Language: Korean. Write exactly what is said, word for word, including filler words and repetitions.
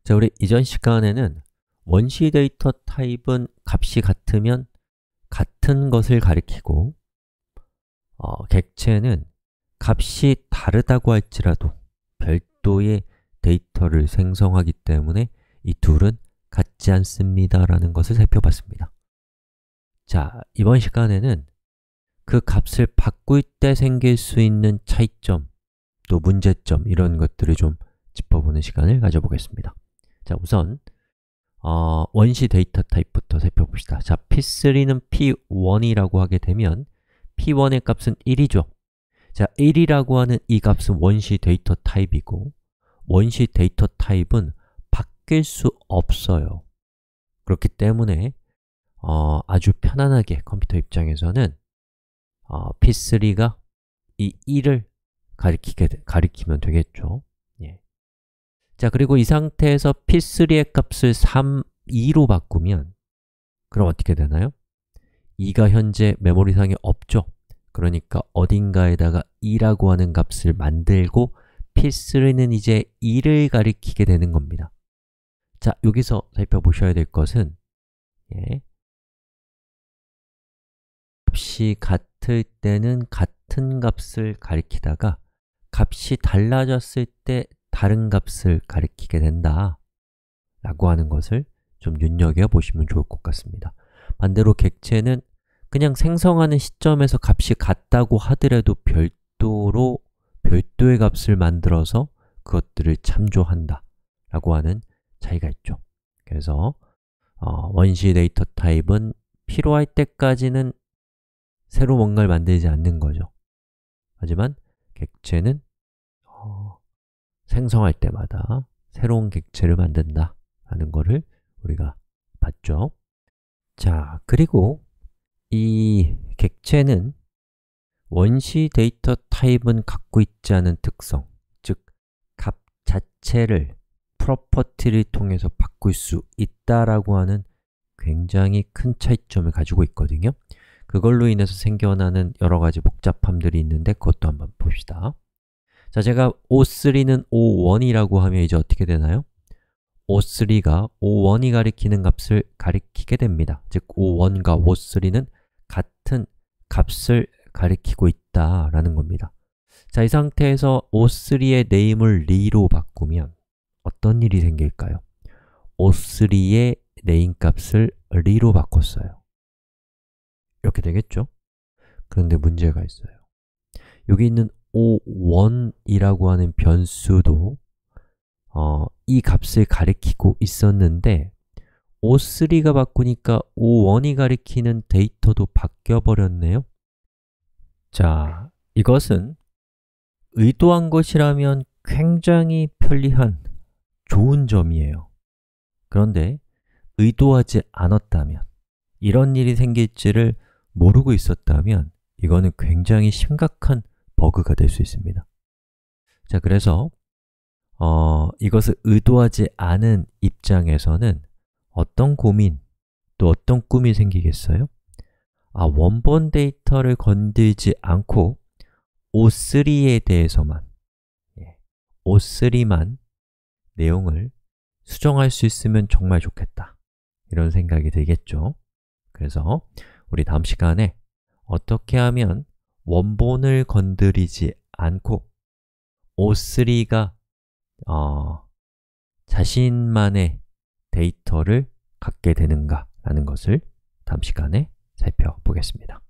자, 우리 이전 시간에는 원시 데이터 타입은 값이 같으면 같은 것을 가리키고 어, 객체는 값이 다르다고 할지라도 별도의 데이터를 생성하기 때문에 이 둘은 같지 않습니다 라는 것을 살펴봤습니다. 자, 이번 시간에는 그 값을 바꿀 때 생길 수 있는 차이점, 또 문제점 이런 것들을 좀 짚어보는 시간을 가져보겠습니다. 자, 우선 어, 원시 데이터 타입부터 살펴봅시다. 자, 피 쓰리는 피 원이라고 하게 되면 피 원의 값은 일이죠. 자, 일이라고 하는 이 값은 원시 데이터 타입이고 원시 데이터 타입은 바뀔 수 없어요. 그렇기 때문에 어, 아주 편안하게 컴퓨터 입장에서는 어, 피 쓰리가 이 일을 가리키게, 가리키면 되겠죠. 예. 자, 그리고 이 상태에서 피 쓰리의 값을 삼, 이로 바꾸면 그럼 어떻게 되나요? 이가 현재 메모리상에 없죠. 그러니까 어딘가에다가 이라고 하는 값을 만들고 피 쓰리는 이제 이를 가리키게 되는 겁니다. 자, 여기서 살펴보셔야 될 것은 예. 값이 같을 때는 같은 값을 가리키다가 값이 달라졌을 때 다른 값을 가리키게 된다 라고 하는 것을 좀 눈여겨보시면 좋을 것 같습니다. 반대로 객체는 그냥 생성하는 시점에서 값이 같다고 하더라도 별도로 별도의 값을 만들어서 그것들을 참조한다 라고 하는 차이가 있죠. 그래서 어, 원시 데이터 타입은 필요할 때까지는 새로 뭔가를 만들지 않는 거죠. 하지만 객체는 어, 생성할 때마다 새로운 객체를 만든다 라는 것을 우리가 봤죠. 자, 그리고 이 객체는 원시 데이터 타입은 갖고 있지 않은 특성, 즉 값 자체를 프로퍼티를 통해서 바꿀 수 있다라고 하는 굉장히 큰 차이점을 가지고 있거든요. 그걸로 인해서 생겨나는 여러 가지 복잡함들이 있는데 그것도 한번 봅시다. 자, 제가 오 쓰리는 오 원이라고 하면 이제 어떻게 되나요? 오 쓰리가 오 원이 가리키는 값을 가리키게 됩니다. 즉, 오 원과 오 쓰리는 같은 값을 가리키고 있다라는 겁니다. 자, 이 상태에서 오 쓰리의 네임을 리로 바꾸면 어떤 일이 생길까요? 오 쓰리의 네임 값을 리로 바꿨어요. 이렇게 되겠죠? 그런데 문제가 있어요. 여기 있는 오 원이라고 하는 변수도 어, 이 값을 가리키고 있었는데 오 쓰리가 바꾸니까 오 원이 가리키는 데이터도 바뀌어 버렸네요. 자, 이것은 의도한 것이라면 굉장히 편리한 좋은 점이에요. 그런데 의도하지 않았다면, 이런 일이 생길지를 모르고 있었다면 이거는 굉장히 심각한 버그가 될 수 있습니다. 자, 그래서 어, 이것을 의도하지 않은 입장에서는 어떤 고민, 또 어떤 꿈이 생기겠어요? 아, 원본 데이터를 건들지 않고 오 쓰리에 대해서만, 예, 오 쓰리만 내용을 수정할 수 있으면 정말 좋겠다, 이런 생각이 들겠죠. 그래서 우리 다음 시간에 어떻게 하면 원본을 건드리지 않고 오 쓰리가 어, 자신만의 데이터를 갖게 되는가 라는 것을 다음 시간에 살펴보겠습니다.